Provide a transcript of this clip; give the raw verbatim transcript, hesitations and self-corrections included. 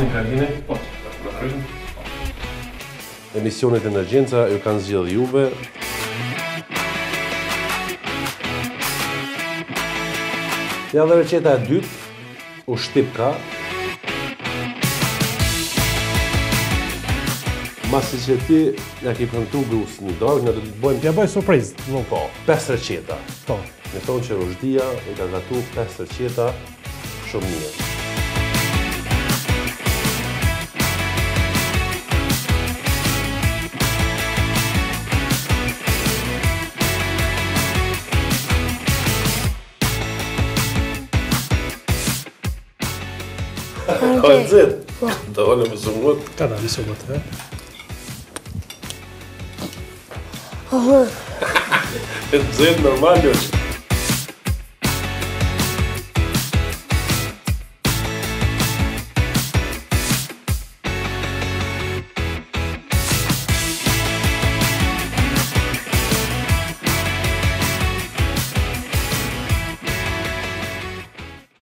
një kardine? Po, në kryshën. Emisionet e Emergjenca ju kanë zgjidhur juve. Ja dhe receta e dytë, u shtipka. Masi që ti ja ki përntu grusë një dorë, në do të bëjmë... Ja bëj surprizë. Po, pesë receta. Po. Me thonë që Rushdia e ka gatu pesë receta shumë mirë. Ka e nëzit? Do hëllë më sumut. Ka da më sumut, he? E nëzit normal është.